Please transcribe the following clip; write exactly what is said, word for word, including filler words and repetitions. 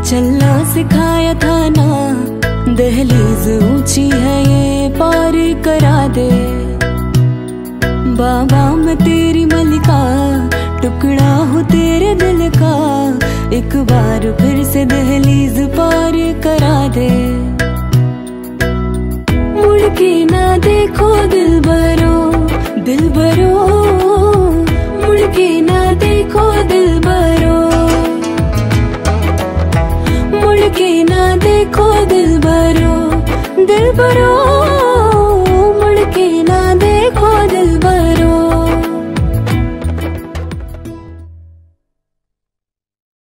चलना सिखाया था ना, दहलीज ऊंची है ये पार करा दे। बाबा मैं तेरी मलिका, टुकड़ा हूँ तेरे दिल का, एक बार फिर से दहलीज पार करा दे। मुड़ के ना देखो दिल भरो, दिल भरो, मुड़ के ना देखो दिल भरो, मुड़ के ना देखो दिल भरो, दिल भरो।